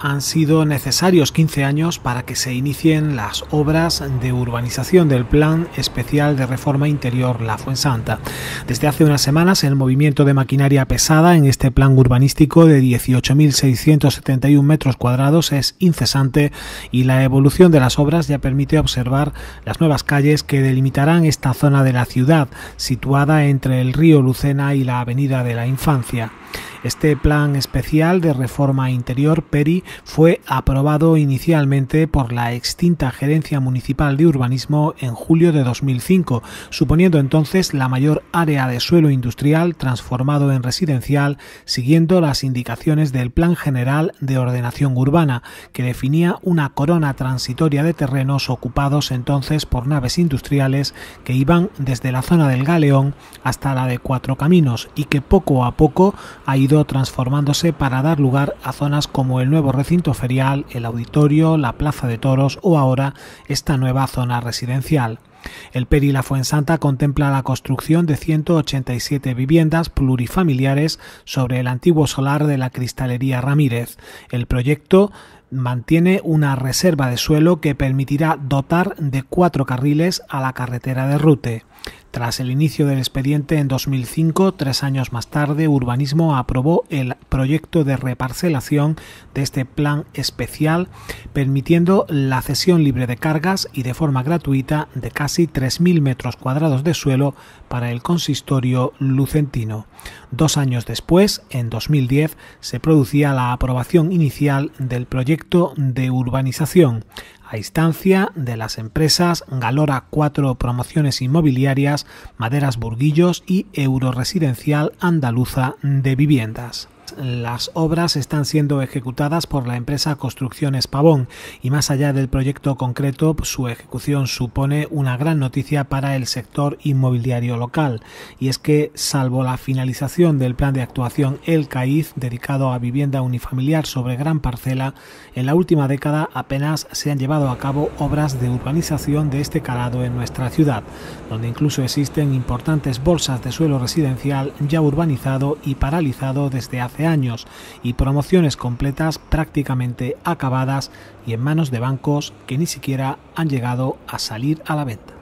han sido necesarios 15 años para que se inicien las obras de urbanización del Plan Especial de Reforma Interior La Fuensanta. Desde hace unas semanas el movimiento de maquinaria pesada en este plan urbanístico de 18.671 metros cuadrados es incesante y la evolución de las obras ya permite observar las nuevas calles que delimitarán esta zona de la ciudad, situada entre el río Lucena y la Avenida de la Infancia. Este plan especial de reforma interior, PERI, fue aprobado inicialmente por la extinta Gerencia Municipal de Urbanismo en julio de 2005, suponiendo entonces la mayor área de suelo industrial transformado en residencial, siguiendo las indicaciones del Plan General de Ordenación Urbana, que definía una corona transitoria de terrenos ocupados entonces por naves industriales que iban desde la zona del Galeón hasta la de Cuatro Caminos y que poco a poco ha ido transformándose para dar lugar a zonas como el nuevo recinto ferial, el auditorio, la plaza de toros o ahora esta nueva zona residencial. El PERI La Fuensanta contempla la construcción de 187 viviendas plurifamiliares sobre el antiguo solar de la Cristalería Ramírez. El proyecto mantiene una reserva de suelo que permitirá dotar de 4 carriles a la carretera de Rute. Tras el inicio del expediente en 2005, 3 años más tarde, Urbanismo aprobó el proyecto de reparcelación de este plan especial, permitiendo la cesión libre de cargas y de forma gratuita de casi 3.000 metros cuadrados de suelo para el consistorio lucentino. 2 años después, en 2010, se producía la aprobación inicial del proyecto de urbanización, a instancia de las empresas Galora 4 Promociones Inmobiliarias, Maderas Burguillos y Euroresidencial Andaluza de Viviendas. Las obras están siendo ejecutadas por la empresa Construcciones Pavón y más allá del proyecto concreto, su ejecución supone una gran noticia para el sector inmobiliario local, y es que salvo la finalización del plan de actuación El CAIZ dedicado a vivienda unifamiliar sobre gran parcela, en la última década apenas se han llevado a cabo obras de urbanización de este calado en nuestra ciudad, donde incluso existen importantes bolsas de suelo residencial ya urbanizado y paralizado desde hace años y promociones completas prácticamente acabadas y en manos de bancos que ni siquiera han llegado a salir a la venta.